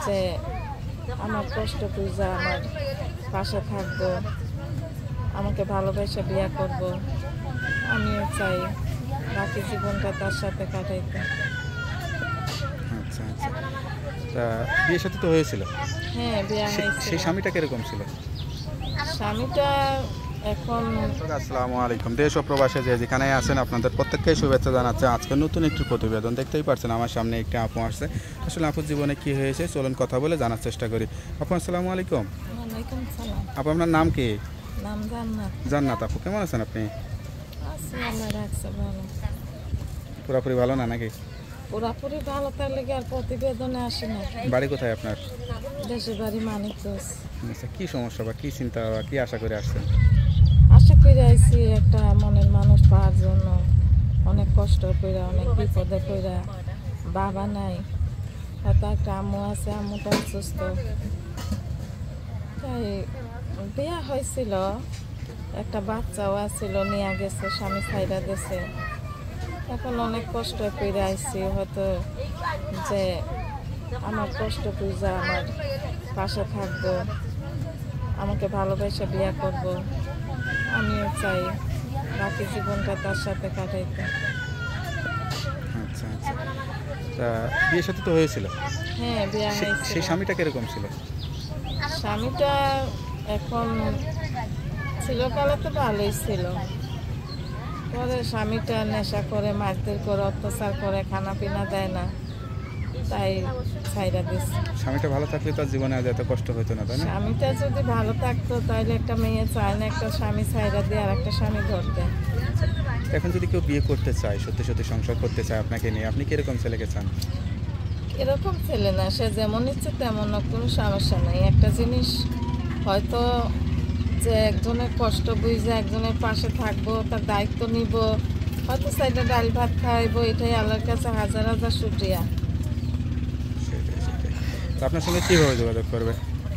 যে আমার কষ্ট বুঝা আমার পাশে থাকবো, আমাকে ভালোবেসে বিয়ে করব। আমিও চাই বাকি জীবনটা তার সাথে কাটাইতে। আচ্ছা আচ্ছা, তা বিয়ে সাথে তো হয়েছিল, হ্যাঁ, বিয়ে সেই হয়েছিল। স্বামীটা কিরকম ছিল? স্বামীটা এখন আসসালামু আলাইকুম। দেশ ও প্রবাসে যে যেখানে আছেন আপনাদের প্রত্যেককে শুভেচ্ছা জানাচ্ছে। আজকে নতুন একটি প্রতিবেদন দেখতেই পাচ্ছেন, আমার সামনে একটি আপু আসছে। আসলে আপুর জীবনে কি হয়েছে চলুন কথা বলে জানার চেষ্টা করি। আপু আসসালামু আলাইকুম। ওয়ালাইকুম সালাম। আপু আপনার নাম কি? নাম জান্নাত। জান্নাত। আপু কেমন আছেন আপনি? আছি, আল্লাহ রাখছে ভালো। পুরোপুরি ভালো না নাকি? পুরাপুরি ভালো থাকলে কি আর প্রতিবেদনে আসে না? বাড়ি কোথায় আপনার? দেশের বাড়ি মানিকগঞ্জ। আচ্ছা, কি সমস্যা বা কি চিন্তা বা কি আশা করে আসছেন? আশা করে আইছি একটা মনের মানুষ পাওয়ার জন্য। অনেক কষ্ট করে, অনেক বিপদে করে, বাবা নাই, হয়তো একটা আম্মু আছে, আম্মুটা অসুস্থ। তাই বিয়া হয়েছিল, একটা বাচ্চাও আছিল, নিয়ে গেছে, স্বামী ছাইরা গেছে। এখন অনেক কষ্ট করে আইছি, হয়তো যে আমার কষ্ট বুঝা আমার পাশে থাকবো, আমাকে ভালোবেসে বিয়ে করব। আমিও চাই বাকি জীবনটা তার সাথে কাটাইতে। আচ্ছা আচ্ছা, তা বিয়ে সাথে তো হয়েছিল, হ্যাঁ, বিয়ে সেই হয়েছিল। স্বামীটা কিরকম ছিল? স্বামীটা এখন ছিল কালে তো ভালোই ছিল, পরে স্বামীটা নেশা করে, মারধর করে, অত্যাচার করে, খানা পিনা দেয় না, তাই ছাইরা দিচ্ছে। স্বামীটা ভালো থাকলে তার জীবনে আজ এত কষ্ট হতো না, তাই না? স্বামীটা যদি ভালো থাকতো তাহলে একটা মেয়ে চায় না একটা স্বামী ছাইরা দিয়ে আর একটা স্বামী ধরতে। এখন যদি কেউ বিয়ে করতে চায়, সত্যি সত্যি সংসার করতে চায় আপনাকে নিয়ে, আপনি কিরকম ছেলেকে চান? এরকম ছেলে না, সে যেমন ইচ্ছে তেমন, কোনো সমস্যা নেই। একটা জিনিস হয়তো যে একজনের কষ্ট বুঝে একজনের পাশে থাকবো, তার দায়িত্ব নিব, হয়তো সাইডে ডাল ভাত খাইবো, এটাই আল্লাহর কাছে হাজার হাজার শুকরিয়া। সেটাই সেটাই। তো আপনার সঙ্গে কীভাবে যোগাযোগ করবে?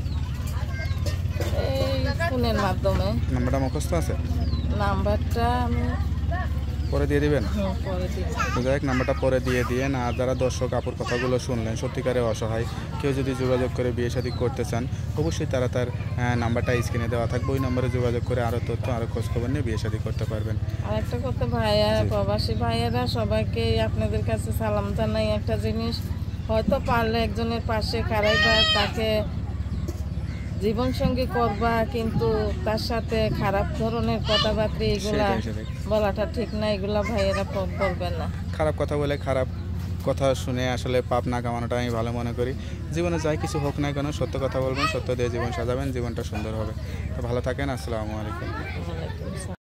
এই ফোনের মাধ্যমে। নাম্বারটা মুখস্থ আছে? নাম্বারটা আমি পরে দিয়ে দিবেন? পরে দিব। তো যাই হোক, নাম্বারটা পরে দিয়ে দিয়েন। আর যারা দর্শক আপুর কথাগুলো শুনলেন, সত্যিকারে অসহায়, কেউ যদি যোগাযোগ করে বিয়ে শাদী করতে চান, অবশ্যই তারা তার নাম্বারটা স্ক্রিনে দেওয়া থাকবে, ওই নম্বরে যোগাযোগ করে আরও তথ্য, আরও খোঁজখবর নিয়ে বিয়ে শাদী করতে পারবেন। আর একটা কথা ভাইয়া, জি। প্রবাসী ভাইয়েরা সবাইকে আপনাদের কাছে সালাম জানাই। একটা জিনিস হয়তো পারলে একজনের পাশে খাড়াইবা, তাকে জীবন সঙ্গী করবা, কিন্তু তার সাথে খারাপ ধরনের কথাবার্তা এগুলা সেটাই সেটাই। বলাটা ঠিক না, এগুলা ভাইয়েরা বলবেন না। খারাপ কথা বলে, খারাপ কথা শুনে আসলে পাপ না কামানোটা আমি ভালো মনে করি। জীবনে যাই কিছু হোক না কেন, সত্য কথা বলবেন, সত্য দিয়ে জীবন সাজাবেন, জীবনটা সুন্দর হবে। তো ভালো থাকেন। আসসালামু আলাইকুম। ওয়ালাইকুম আসসালাম।